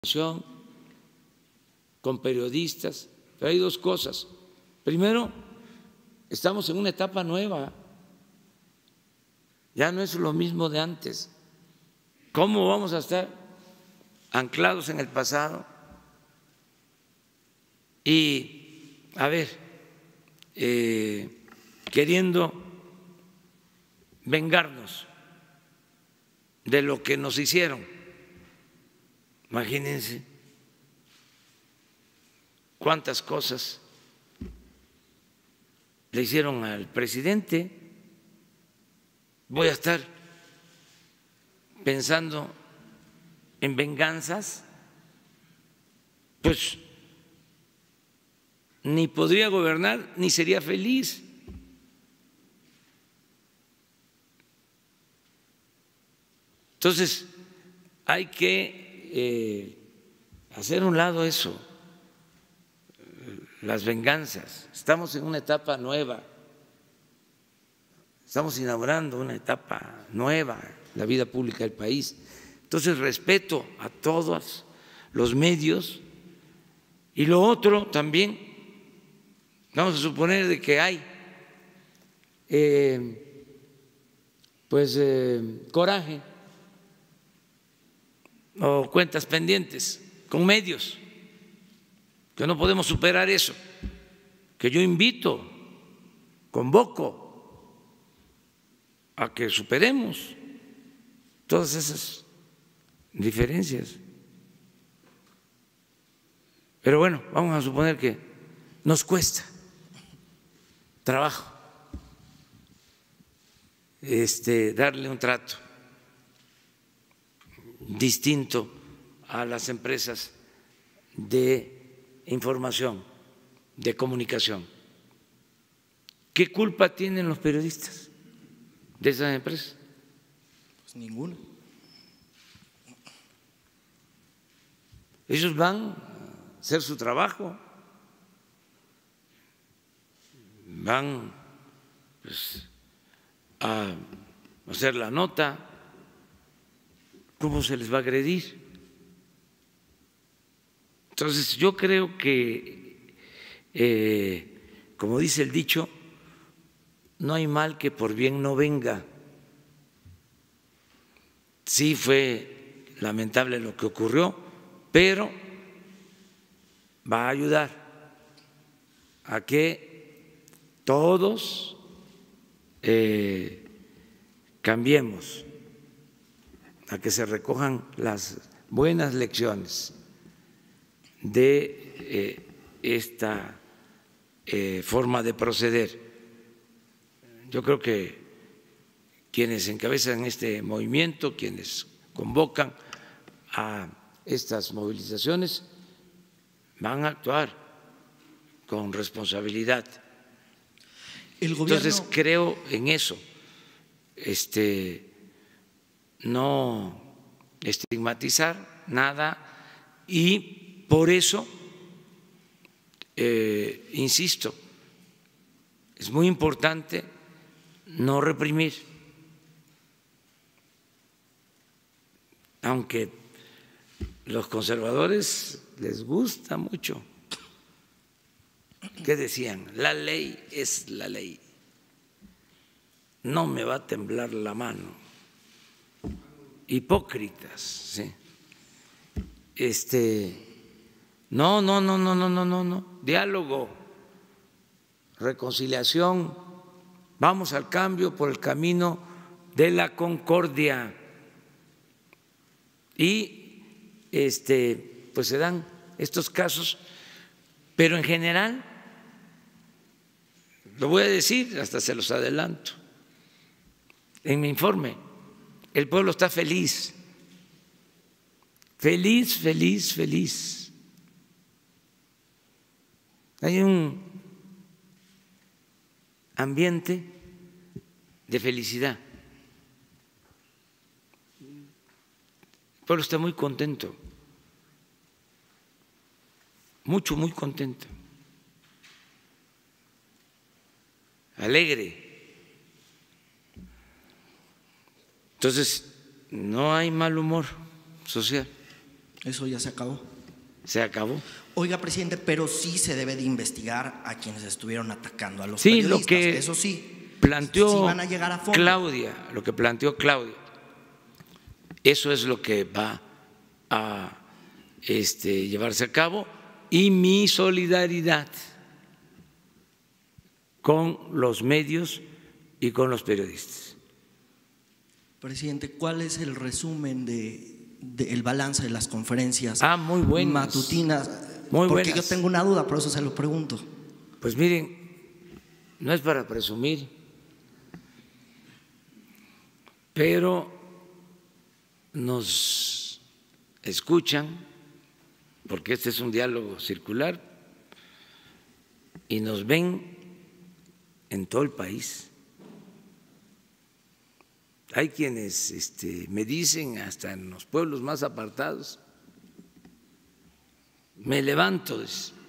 con periodistas, pero hay dos cosas. Primero, estamos en una etapa nueva, ya no es lo mismo de antes. ¿Cómo vamos a estar anclados en el pasado? Y, a ver, queriendo vengarnos de lo que nos hicieron. Imagínense cuántas cosas le hicieron al presidente. Voy a estar pensando en venganzas, pues ni podría gobernar ni sería feliz. Entonces, hay que hacer a un lado eso, las venganzas. Estamos en una etapa nueva, estamos inaugurando una etapa nueva en la vida pública del país. Entonces, respeto a todos los medios. Y lo otro también, vamos a suponer de que hay coraje o cuentas pendientes con medios, que no podemos superar eso, que yo invito, convoco a que superemos todas esas diferencias. Pero bueno, vamos a suponer que nos cuesta trabajo darle un trato distinto a las empresas de información, de comunicación. ¿Qué culpa tienen los periodistas de esas empresas? Pues ninguna. Ellos van a hacer su trabajo, van a hacer la nota. ¿Cómo se les va a agredir? Entonces, yo creo que, como dice el dicho, no hay mal que por bien no venga. Sí fue lamentable lo que ocurrió, pero va a ayudar a que todos cambiemos, a que se recojan las buenas lecciones de esta forma de proceder. Yo creo que quienes encabezan este movimiento, quienes convocan a estas movilizaciones, van a actuar con responsabilidad. Entonces, creo en eso. No estigmatizar nada y por eso, insisto, es muy importante no reprimir, aunque los conservadores les gusta mucho. ¿Qué decían? La ley es la ley, no me va a temblar la mano. Hipócritas, sí. No, diálogo, reconciliación, vamos al cambio por el camino de la concordia. Y pues se dan estos casos, pero en general, lo voy a decir, hasta se los adelanto, en mi informe, el pueblo está feliz, feliz, feliz, feliz. Hay un ambiente de felicidad. El pueblo está muy contento, muy contento, alegre. Entonces, no hay mal humor social. Eso ya se acabó. Se acabó. Oiga, presidente, pero sí se debe de investigar a quienes estuvieron atacando a los sí, periodistas. Lo que eso sí, planteó sí van a llegar a fondo. Claudia, lo que planteó Claudia, eso es lo que va a llevarse a cabo, y mi solidaridad con los medios y con los periodistas. Presidente, ¿cuál es el resumen del balance de las conferencias muy buenas, matutinas? Muy Porque buenas. yo tengo una duda, por eso se lo pregunto. Pues miren, no es para presumir, pero nos escuchan, porque este es un diálogo circular, y nos ven en todo el país. Hay quienes me dicen, hasta en los pueblos más apartados, me levanto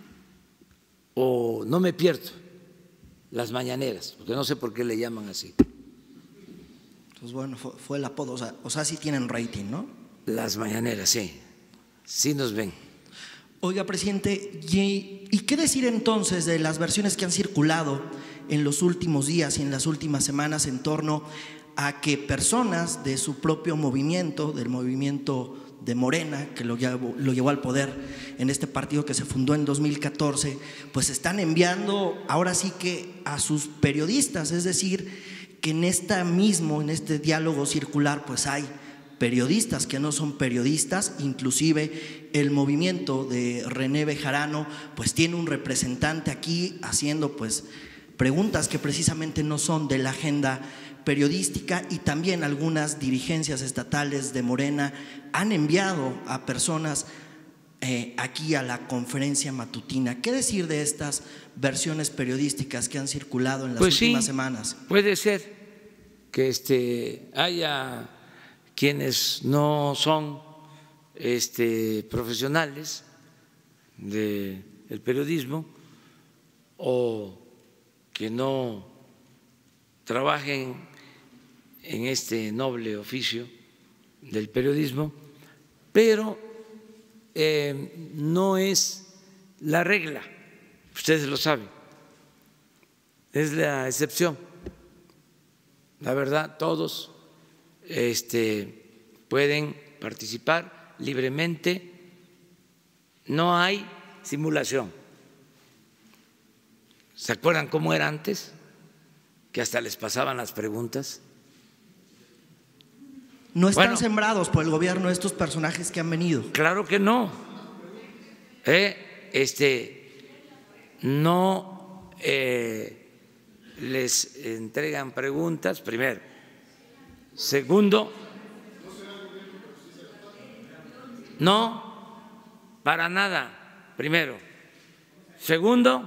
o no me pierdo las mañaneras, porque no sé por qué le llaman así. Pues bueno, fue el apodo, o sea, sí tienen rating, ¿no? Las mañaneras, sí nos ven. Oiga, presidente, ¿y qué decir entonces de las versiones que han circulado en los últimos días y en las últimas semanas en torno a que personas de su propio movimiento, del movimiento de Morena, que lo llevó al poder en este partido que se fundó en 2014, pues están enviando ahora sí que a sus periodistas, es decir, que en este diálogo circular pues hay periodistas que no son periodistas, inclusive el movimiento de René Bejarano pues tiene un representante aquí haciendo pues preguntas que precisamente no son de la agenda periodística, y también algunas dirigencias estatales de Morena han enviado a personas aquí a la conferencia matutina. ¿Qué decir de estas versiones periodísticas que han circulado en las últimas semanas? Puede ser que haya quienes no son profesionales del periodismo o que no trabajen en este noble oficio del periodismo, pero no es la regla, ustedes lo saben, es la excepción. La verdad, todos pueden participar libremente, no hay simulación. ¿Se acuerdan cómo era antes? Que hasta les pasaban las preguntas. ¿No están sembrados por el gobierno estos personajes que han venido? Claro que no. No les entregan preguntas, primero. Segundo, no, para nada, primero. Segundo,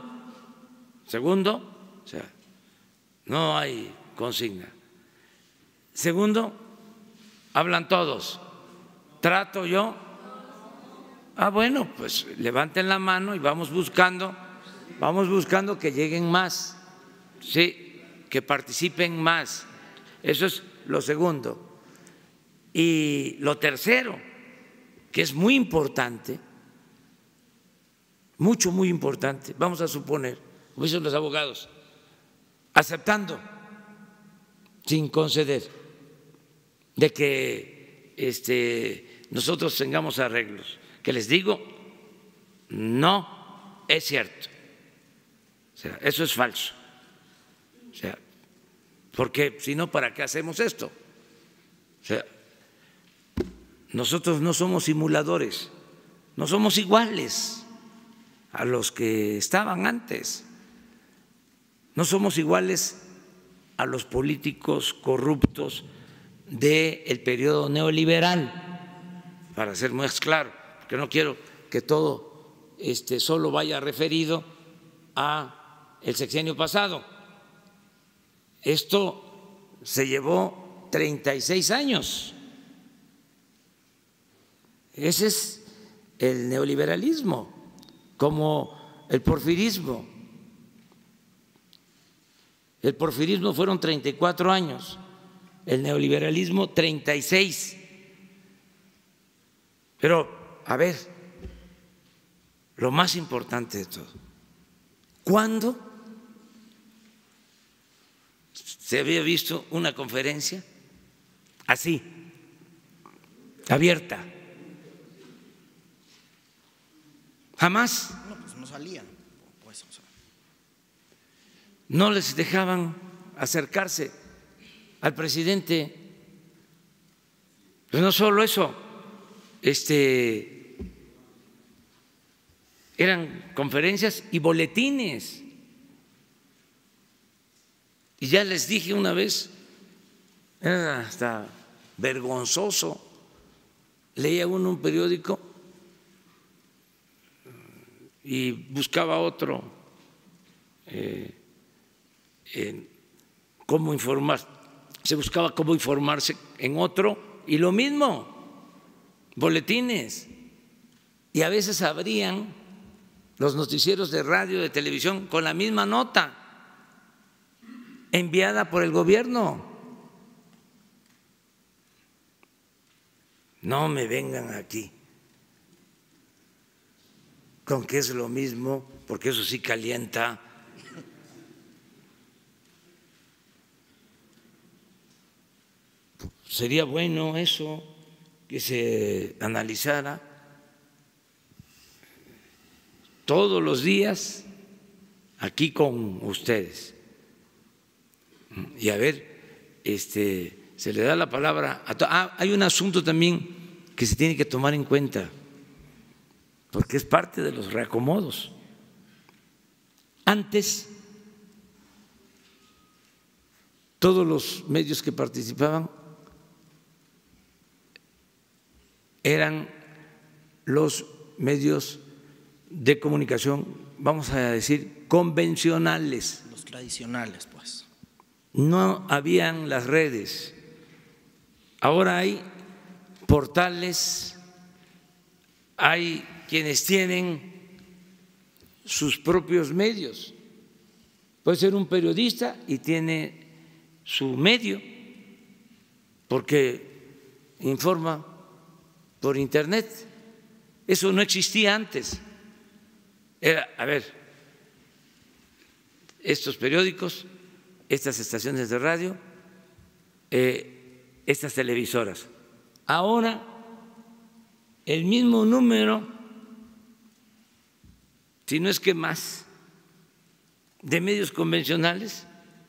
o sea, no hay consigna. Segundo, hablan todos. ¿Trato yo? Bueno, pues levanten la mano y vamos buscando que lleguen más, sí, que participen más. Eso es lo segundo. Y lo tercero, que es muy importante, muy importante, vamos a suponer, como dicen los abogados, aceptando, sin conceder, de que nosotros tengamos arreglos, que les digo, no es cierto. O sea, eso es falso. O sea, porque si no, ¿para qué hacemos esto? O sea, nosotros no somos simuladores, no somos iguales a los que estaban antes, no somos iguales a los políticos corruptos del periodo neoliberal, para ser más claro, porque no quiero que todo solo vaya referido a el sexenio pasado. Esto se llevó 36 años. Ese es el neoliberalismo, como el porfirismo. El porfirismo fueron 34 años, el neoliberalismo 36. Pero a ver, lo más importante de todo, ¿cuándo se había visto una conferencia así, abierta? Jamás. No, pues no salían. Pues, o sea. No les dejaban acercarse al presidente. Pero no solo eso, eran conferencias y boletines. Y ya les dije una vez, era hasta vergonzoso, leía uno un periódico y buscaba otro cómo informar, se buscaba cómo informarse en otro y lo mismo, boletines, y a veces abrían los noticieros de radio, de televisión con la misma nota enviada por el gobierno. No me vengan aquí con que es lo mismo, porque eso sí calienta. Sería bueno eso, que se analizara todos los días aquí con ustedes. Y a ver, se le da la palabra a hay un asunto también que se tiene que tomar en cuenta, porque es parte de los reacomodos. Antes, todos los medios que participaban eran los medios de comunicación, vamos a decir, convencionales. Los tradicionales, pues. No habían las redes. Ahora hay portales, hay quienes tienen sus propios medios. Puede ser un periodista y tiene su medio, porque informa por internet. Eso no existía antes. Era, a ver, estos periódicos, estas estaciones de radio, estas televisoras. Ahora, el mismo número, si no es que más, de medios convencionales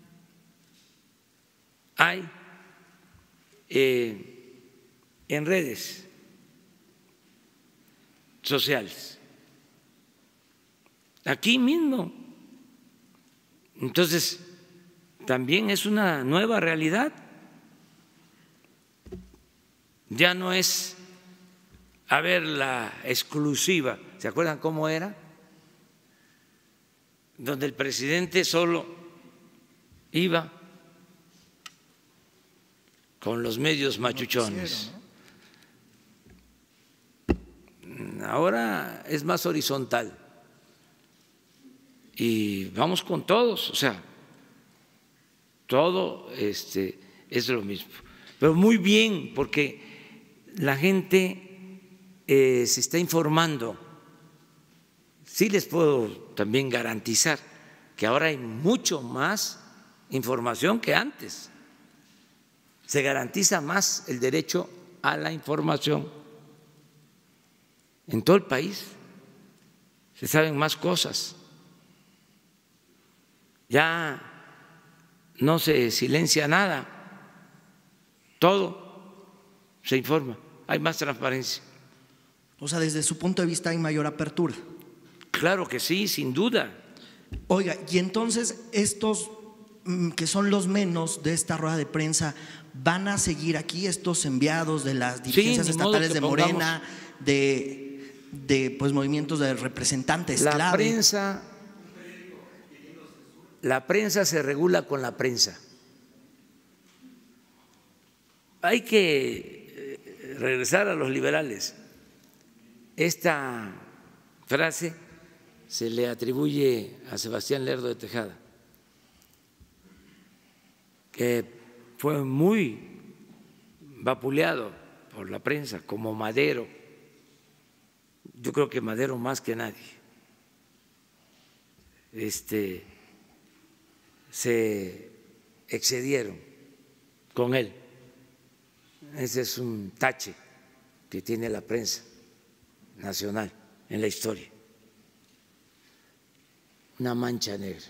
hay en redes sociales, aquí mismo. Entonces, también es una nueva realidad. Ya no es a ver la exclusiva. ¿Se acuerdan cómo era? Donde el presidente solo iba con los medios machuchones. Ahora es más horizontal y vamos con todos, o sea, todo es lo mismo. Pero muy bien, porque la gente se está informando. Sí les puedo también garantizar que ahora hay mucho más información que antes. Se garantiza más el derecho a la información. En todo el país se saben más cosas. Ya no se silencia nada, todo se informa, hay más transparencia. O sea, desde su punto de vista hay mayor apertura. Claro que sí, sin duda. Oiga, y entonces estos que son los menos de esta rueda de prensa, ¿van a seguir aquí estos enviados de las dirigencias estatales de Morena, de pues movimientos de representantes clave? La prensa se regula con la prensa. Hay que regresar a los liberales. Esta frase se le atribuye a Sebastián Lerdo de Tejada, que fue muy vapuleado por la prensa como Madero, yo creo que Madero más que nadie, se excedieron con él. Ese es un tache que tiene la prensa nacional en la historia, una mancha negra.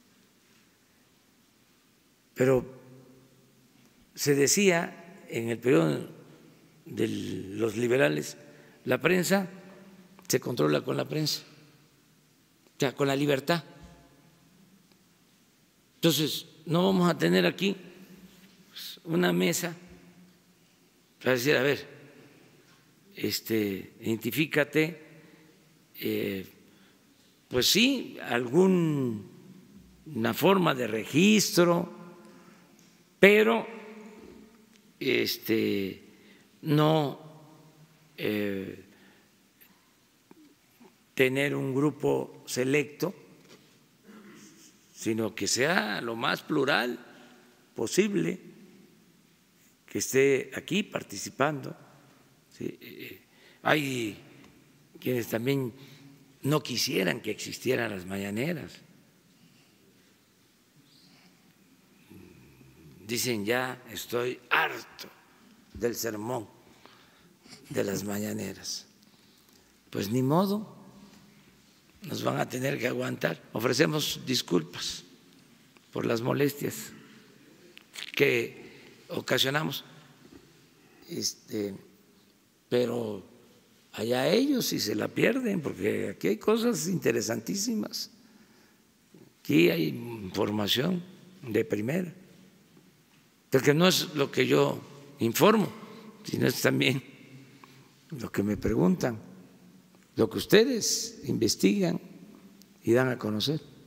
Pero se decía en el periodo de los liberales, la prensa se controla con la prensa, o sea, con la libertad. Entonces, no vamos a tener aquí una mesa para decir, a ver, identifícate, pues sí, alguna forma de registro, pero no tener un grupo selecto, sino que sea lo más plural posible, que esté aquí participando. ¿Sí? Hay quienes también no quisieran que existieran las mañaneras. Dicen, ya estoy harto del sermón de las mañaneras. Pues ni modo, nos van a tener que aguantar. Ofrecemos disculpas por las molestias que ocasionamos, pero allá ellos si se la pierden, porque aquí hay cosas interesantísimas, aquí hay información de primera, porque no es lo que yo informo, sino es también lo que me preguntan, lo que ustedes investigan y dan a conocer.